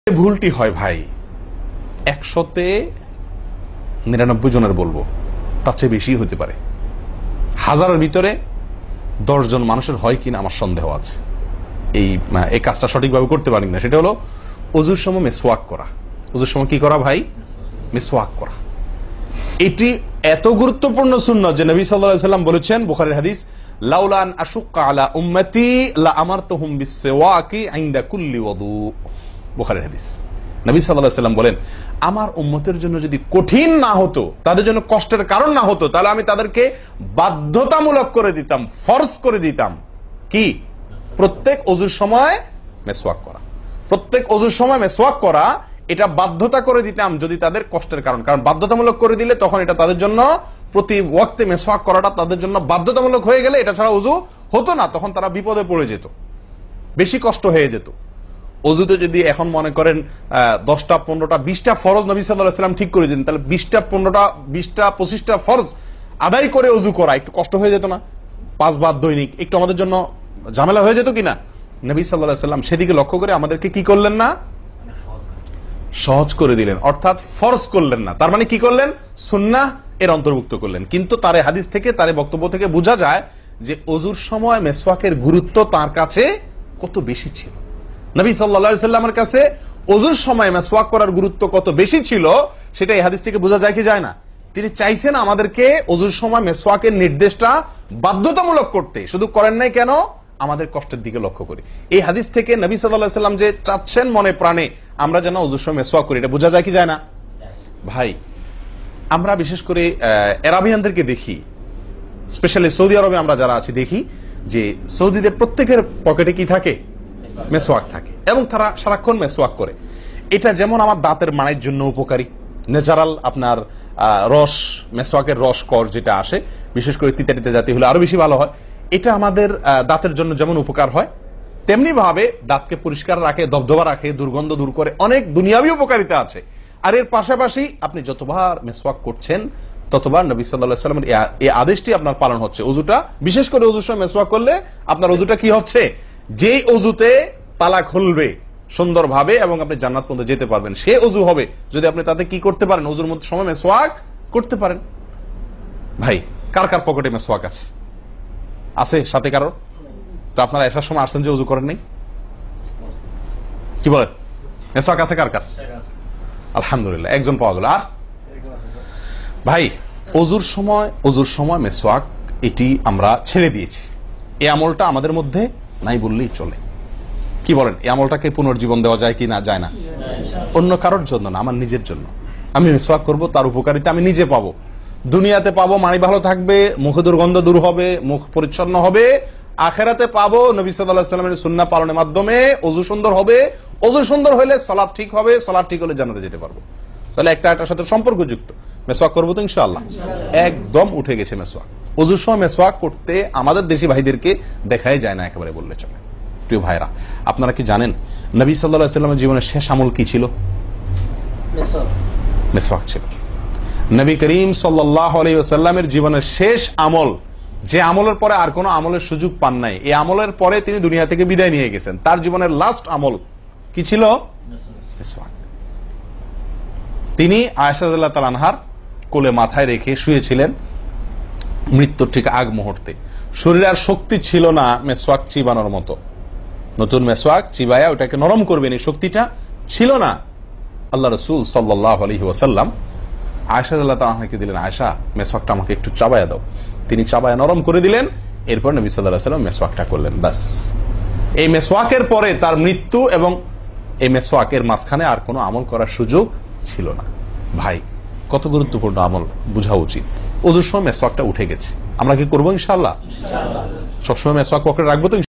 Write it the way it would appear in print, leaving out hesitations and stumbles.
ভুলটি হয় ভাই 100-তে 99 জনের বলবো, তার চেয়ে বেশি হতে পারে। হাজারের ভিতরে 10 জন মানুষের হয় কিনা আমার সন্দেহ আছে এই কাজটা সঠিকভাবে করতে পারি না। সেটা হলো ওযুর সময় মিসওয়াক করা। ওযুর সময় কি করা ভাই? মিসওয়াক করা। এটি এত গুরুত্বপূর্ণ সুন্নাত যে নবী সাল্লাল্লাহু আলাইহি ওয়াসাল্লাম বলেছেন, বুখারীর হাদিস, লাউলা আন আশুক্কা আলা উম্মতি লা আমারতুহুম বিসওয়াকি ইনদা কুল্লি ওযু। বুখারীর হাদিস। নবী সাল্লাল্লাহু আলাইহি ওয়াসাল্লাম বলেন, আমার উম্মতের জন্য যদি কঠিন না হতো, তাদের জন্য কষ্টের কারণ না হতো, তাহলে আমি তাদেরকে বাধ্যতামূলক করে দিতাম, ফরজ করে দিতাম কি? প্রত্যেক ওযুর সময় মিসওয়াক করা। প্রত্যেক ওযুর সময় মিসওয়াক করা, এটা বাধ্যতা করে দিতাম যদি তাদের কষ্টের কারণ। কারণ বাধ্যতামূলক করে দিলে তখন এটা তাদের জন্য, প্রতি ওয়াক্তে মিসওয়াক করাটা তাদের জন্য বাধ্যতামূলক হয়ে গেলে এটা ছাড়া ওযু হতো না, তখন তারা বিপদে পড়ে যেত, বেশি কষ্ট হয়ে যেত। ওযুতে যদি এখন মনে করেন 10টা 15টা 20টা ফরজ নবী সাল্লাল্লাহু আলাইহি ওয়াসাল্লাম ঠিক করে দিন, তাহলে 20টা 15টা 20টা 25টা ফরজ আদায় করে ওযু করা একটু কষ্ট হয়ে যেত না? 5 বার দৈনিক একটু আমাদের জন্য ঝামেলা হয়ে যেত কিনা? নবী সাল্লাল্লাহু আলাইহি ওয়াসাল্লাম সেদিকে লক্ষ্য করে আমাদেরকে কি করলেন না? সহজ করে দিলেন, অর্থাৎ ফরজ করলেন না। তার মানে কি করলেন? সুন্নাহ এর অন্তর্ভুক্ত করলেন। কিন্তু তার হাদিস থেকে, তার বক্তব্য থেকে বোঝা যায় যে ওযুর সময় মিসওয়াকের গুরুত্ব তার কাছে কত বেশি ছিল। নবী সাল্লাল্লাহু আলাইহি ওয়াসাল্লামের কাছে ওযুর সময় মিসওয়াক করার গুরুত্ব কত বেশি ছিল, সেটা এই হাদিস থেকে বোঝা যায় কি যায় না? তিনি চাইছেন আমাদেরকে ওযুর সময় মিসওয়াকের নির্দেশটা বাধ্যতামূলক করতে। শুধু করেন নাই কেন? আমাদের কষ্টের দিকে লক্ষ্য করি। এই হাদিস থেকে নবী সাল্লাল্লাহু আলাইহি ওয়াসাল্লাম যে চাচ্ছেন মনে প্রাণে আমরা যেন ওযুর সময় মিসওয়াক করি, এটা বোঝা যায় কি যায় না? ভাই, আমরা বিশেষ করে আরবিয়ানদেরকে দেখি, স্পেশালি সৌদি আরবে আমরা যারা আছি দেখি যে সৌদিদের প্রত্যেকের পকেটে কি থাকে? মিসওয়াক থাকে, এবং তারা সারাক্ষণ মিসওয়াক করে। এটা যেমন আমার দাঁতের মাড়ির জন্য উপকারী, ন্যাচারাল আপনার রস, মিসওয়াকের রস কর যেটা আসে, বিশেষ করে তিতা জাতীয় হলে আরো বেশি ভালো হয়। এটা আমাদের দাঁতের জন্য যেমন উপকার হয়, তেমনি ভাবে দাঁতকে পরিষ্কার রাখে, দবদবা রাখে, দুর্গন্ধ দূর করে, অনেক দুনিয়াবী উপকারিতা আছে। আর এর পাশাপাশি আপনি যতবার মিসওয়াক করছেন ততবার নবী সাল্লাল্লাহু আলাইহি ওয়াসাল্লামের এই আদেশটি আপনার পালন হচ্ছে। ওযুটা, বিশেষ করে ওযুর সময় মিসওয়াক করলে আপনার ওযুটা কি হচ্ছে? যেই ওযুতে তালা খুলবে সুন্দরভাবে এবং আপনি জান্নাত পর্যন্ত যেতে পারবেন, সে ওযু হবে যদি আপনি তাতে কি করতে পারেন? ওযুর মধ্যে সময় মিসওয়াক করতে পারেন। ভাই, কার কার পকেটে মিসওয়াক আছে? আছে সাথে কারো? তো আপনারা এসার সময় আসছেন যে ওযু করেন নাই? কি বলেন? মিসওয়াক আছে কার কার? আলহামদুলিল্লাহ, একজন পাওয়া গেল। আর ভাই, ওযুর সময় মিসওয়াক, এটি আমরা ছেড়ে দিয়েছি। এই আমলটা আমাদের মধ্যে নাই বললেই চলে। কি বলেন? এই আমলটাকে পুনর্জীবন দেওয়া যায় কি না? যায় না। অন্য কারোর জন্য না, আমার নিজের জন্য। আমি মিসওয়াক করব, তার উপকারিতা আমি নিজে পাবো, দুনিয়াতে পাবো, মাড়ি ভালো থাকবে, মুখে দুর্গন্ধ দূর হবে, মুখ পরিচ্ছন্ন হবে। আখিরাতে পাবো নবী সাল্লাল্লাহু আলাইহি ওয়াসাল্লামের সুন্নাহ পালনের মাধ্যমে ওযু সুন্দর হবে, ওযু সুন্দর হলে সালাত ঠিক হবে, সালাত ঠিক হলে জান্নাতে যেতে পারবো। তাহলে একটার সাথে সম্পর্কযুক্ত। মিসওয়াক করবো তো ইনশাআল্লাহ? একদম উঠে গেছে মিসওয়াক। ওযুর সময় মিসওয়াক করতে আমাদের দেশি ভাইদেরকে দেখাই যায় না একেবারে বললে চলে। প্রিয় ভাইরা, আপনারা কি জানেন নবী সাল্লাল্লাহু আলাইহি ওয়াসাল্লামের জীবনের শেষ আমল কি ছিল? মিসওয়াক ছিল। নবী করিম সাল্লাল্লাহু আলাইহি ওয়াসাল্লামের জীবনের শেষ আমল, যে আমলের পরে আর কোনো আমলের সুযোগ পান নাই, এই আমলের পরে তিনি দুনিয়া থেকে বিদায় নিয়ে গেছেন। তার জীবনের লাস্ট আমল কি ছিল? মিসওয়াক। তিনি আয়েশা রাদিয়াল্লাহু তাআলা আনহার কোলে মাথায় রেখে শুয়েছিলেন মৃত্যুর ঠিক আগ মুহূর্তে। শরীরে আর শক্তি ছিল না মিসওয়াক চিবানোর মতো। নতুন মিসওয়াক চিবায়া ওটাকে নরম করবেন, এই শক্তিটা ছিল না। আল্লাহ রাসূল সাল্লাল্লাহু আলাইহি ওয়াসাল্লাম আয়েশা রাদিয়াল্লাহু তাআলা আনহাকে দিলেন, আয়েশা, মিসওয়াকটা আমাকে একটু চাবায়া দাও। তিনি চাবায়া নরম করে দিলেন। এরপর নবী সাল্লাল্লাহু আলাইহি ওয়াসাল্লাম মিসওয়াকটা করলেন। বাস, এই মিসওয়াকের পরে তার মৃত্যু, এবং এই মিসওয়াকের মাঝখানে আর কোনো আমল করার সুযোগ ছিল না। ভাই, কত গুরুত্বপূর্ণ আমল বোঝা উচিত। ওযুর সময় মিসওয়াকটা উঠে গেছে, আমরা কি করবো ইনশাআল্লাহ? সবসময় মিসওয়াক পকেটে রাখবো তো?